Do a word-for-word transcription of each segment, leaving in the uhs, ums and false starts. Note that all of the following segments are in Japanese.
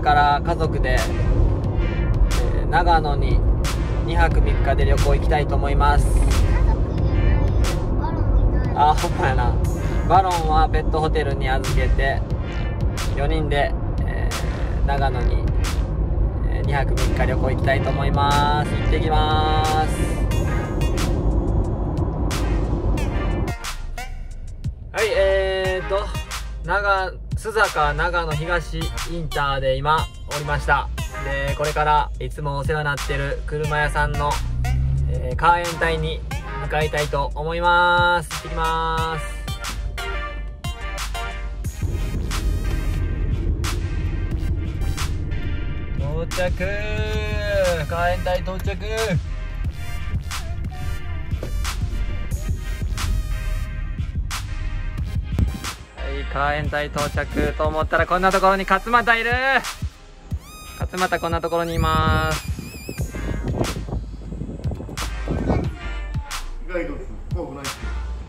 から家族で、えー、長野ににはくみっかで旅行行きたいと思います。あ、ほんまやな。バロンはペットホテルに預けてよにんで、えー、長野ににはくみっか旅行行きたいと思います。行ってきます。はい、えーと長須坂長野東インターで今おりました。でこれからいつもお世話になってる車屋さんの、えー、カーエン隊に向かいたいと思います。行ってきます。到着。カーエン隊到着。はい、カーエン隊到着と思ったらこんなところに勝俣いる。勝俣こんなところにいます。 ガイドです。怖くないです。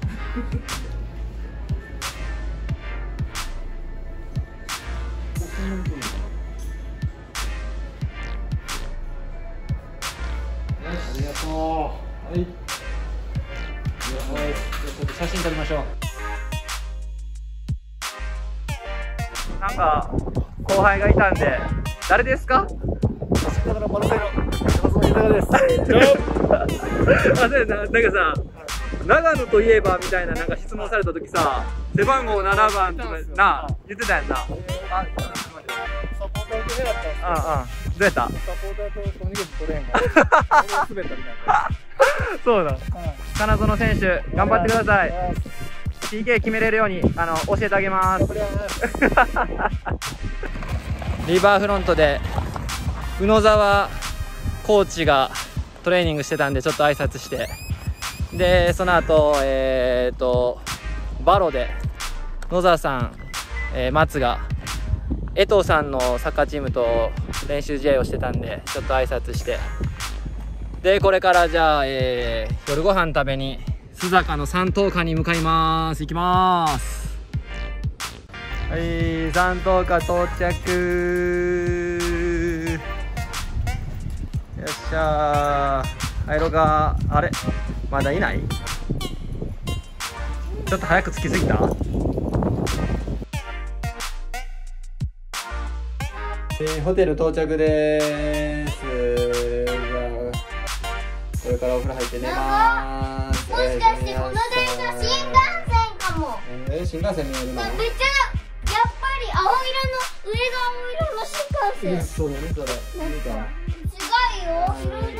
ありがとう。はい。はい。ちょっと写真撮りましょう。なんか後輩がいたんで、誰ですか？ だからマルセロ、松本豊です。 あ、そうやな、なんかさ、長野といえばみたいななんか質問された時さ、背番号ななばんとかな言ってたやんな。あ、 サポーターと出会ったんですよ。 ああ、どうやった？ サポーターとコミュニケーション取れへんから、俺が滑ったみたいな。 そうだ。金園選手、頑張ってください。ピーケー 決めれるようにあの教えてあげます。リバーフロントで宇野沢コーチがトレーニングしてたんでちょっと挨拶して、でその後えーとバロで野沢さん、えー、松が江藤さんのサッカーチームと練習試合をしてたんでちょっと挨拶して、でこれからじゃあ、えー、夜ご飯食べに須坂の三等家に向かいます。行きます。はい、三等家到着。よっしゃー。入ろうか。あれまだいない？ちょっと早く着きすぎた？えー、ホテル到着でーす。じゃあこれからお風呂入って寝まーす。 もしかしてこの電車新幹線かも。 えー、新幹線見えるの？ めっちゃやっぱり青色の上が青色の新幹線。 そうだね、それ。見た？ 違うよ。白色じゃなくて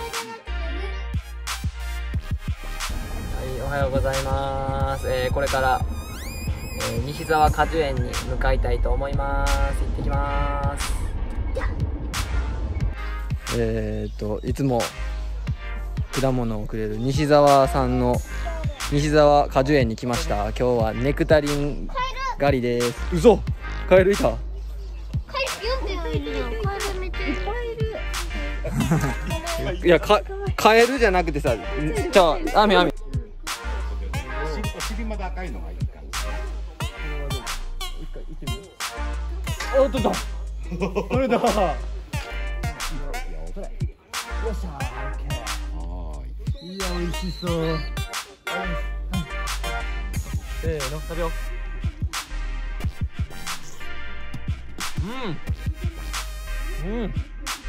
はい、おはようございます。えー、これから、えー、西沢果樹園に向かいたいと思います。行ってきます。えーといつも果物をくれる西沢さんの西沢果樹園に来ました。今日はネクタリン狩りです。嘘、カエルいた？ カエルよんてんいるやん。カエルめっちゃいっぱいいる。 いや、かカエルじゃなくてさ、じゃあアミアミお尻まで赤いのがいいか。 おっとだ取れた。よっしゃー、いや、美味しそう。せーの、食べよう。うんうん、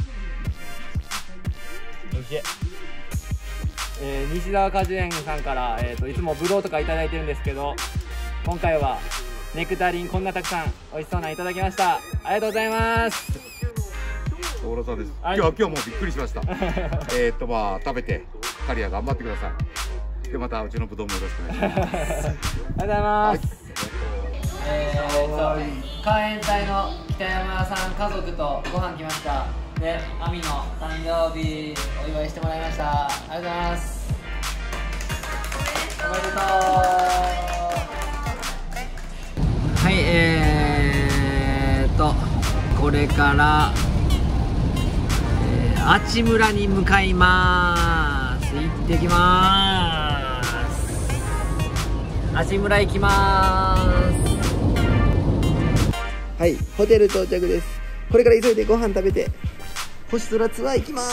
美味しい。えー、西沢果樹園さんから、えー、といつもブドウとかいただいてるんですけど、今回はネクタリンこんなたくさん美味しそうなのいただきました。ありがとうございます。 小室さんです。今日は今日もびっくりしました。えっとまあ食べてカリア頑張ってください。でまたうちのブドウもよろしくお願いします。 ありがとうございます。えーとカーエン隊の北山さん家族とご飯来ました。で、アミの誕生日お祝いしてもらいました。ありがとうございます。おめでとう。はい、えーとこれから、えー、阿智村に向かいます。行ってきます。阿智村行きます。はい、ホテル到着です。 これから急いでご飯食べて星空ツアー行きます。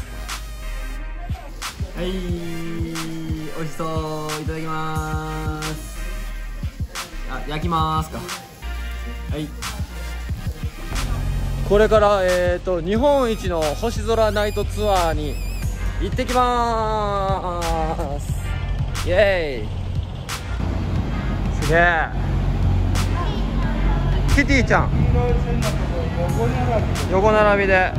はい、美味しそういただきます。あ、焼きますか。はい、 これからえっと日本一の星空ナイトツアーに行ってきまーす。イエーイ、すげえ。キティちゃん横並びで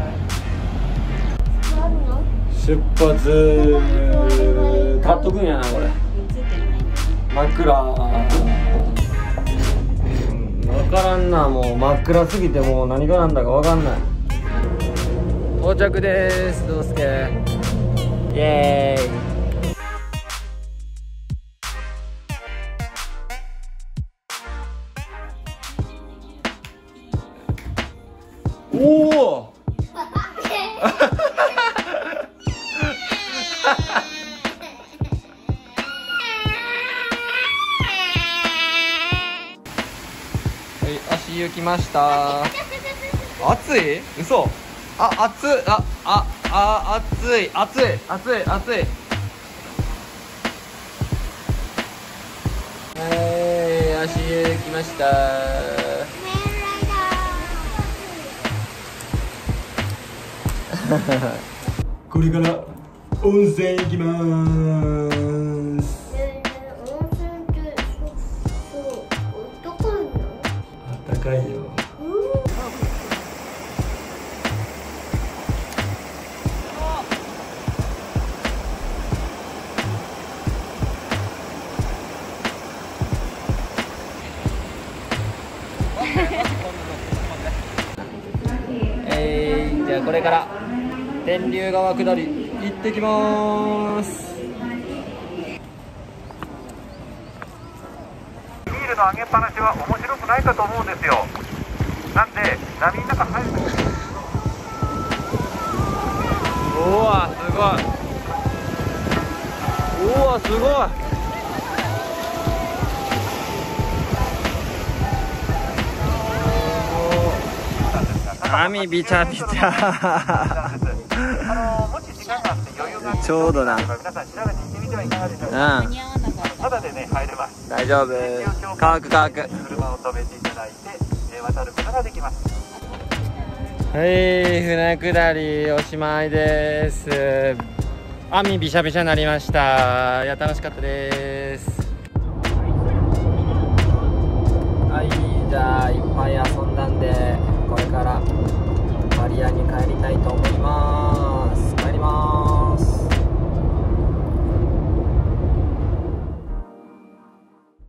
出発。立っとくんやなこれ。真っ暗。分からんな、もう真っ暗すぎてもう何がなんだか分かんない。到着です、どうすけ。イエーイ。おお足湯きました。暑い？嘘。あ、暑い。あ、あ、あ、暑い。暑い。暑い。暑い。はい、足湯きました。これから温泉行きまーす。高いよ。えー、じゃあこれから天竜川下り行ってきまーす。 ビールの上げっぱなしは面白くないかと思うんですよ。なんで波の中入るとき。 うわすごい。うわすごい。網びちゃびちゃ。ちょうどな。うん。 ただでね入れます。 大丈夫。乾く乾く。 車を止めていただいて、えー、渡ることができます。 はい、船下りおしまいです。網びしゃびしゃになりました。いや楽しかったです。